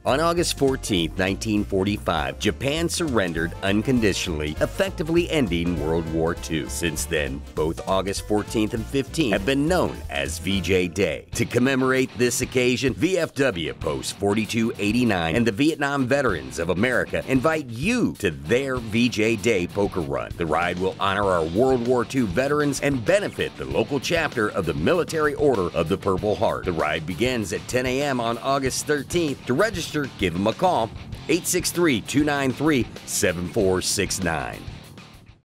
On August 14, 1945, Japan surrendered unconditionally, effectively ending World War II. Since then, both August 14th and 15th have been known as VJ Day. To commemorate this occasion, VFW Post 4289 and the Vietnam Veterans of America invite you to their VJ Day poker run. The ride will honor our World War II veterans and benefit the local chapter of the Military Order of the Purple Heart. The ride begins at 10 a.m. on August 13th. To register, give them a call, 863-293-7469.